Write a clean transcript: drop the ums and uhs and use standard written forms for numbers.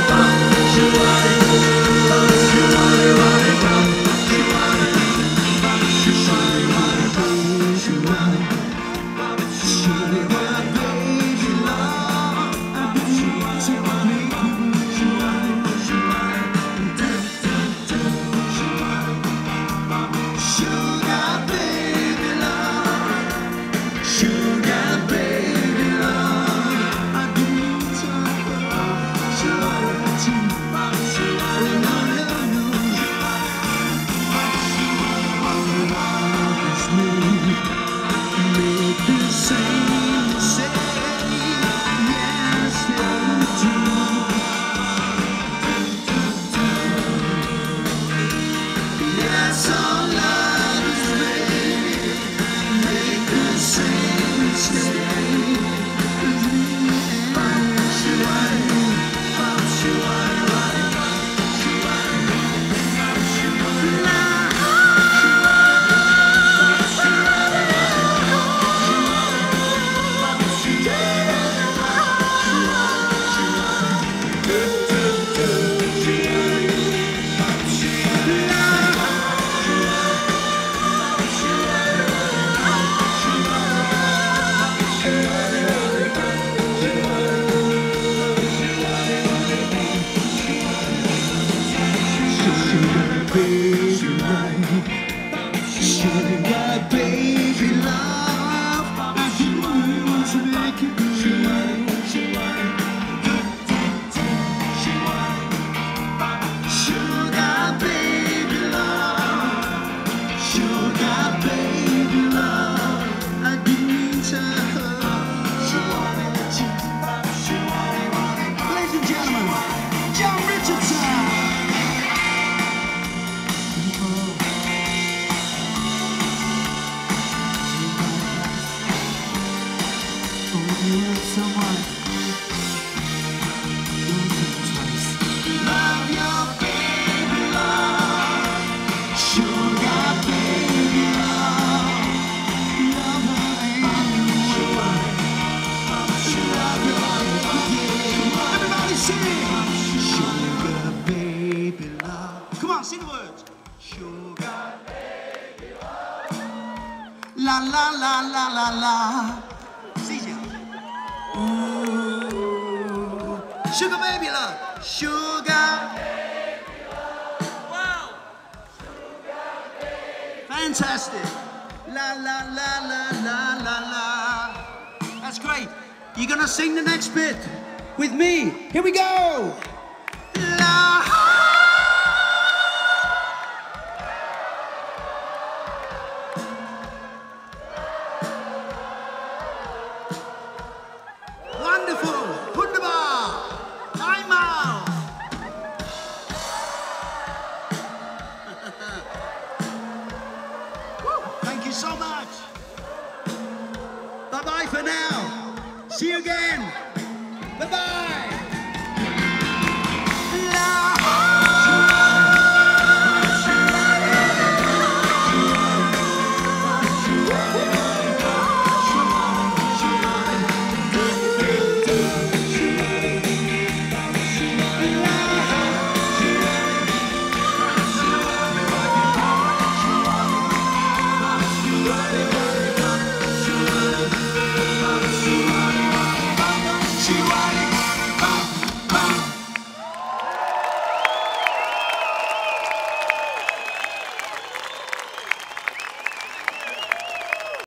Sing the words. Sugar baby love. La la la la la la. CJ. Ooh. Sugar baby love. Sugar baby love. Wow. Sugar baby. Fantastic. La la la la la la la. That's great. You're gonna sing the next bit with me. Here we go.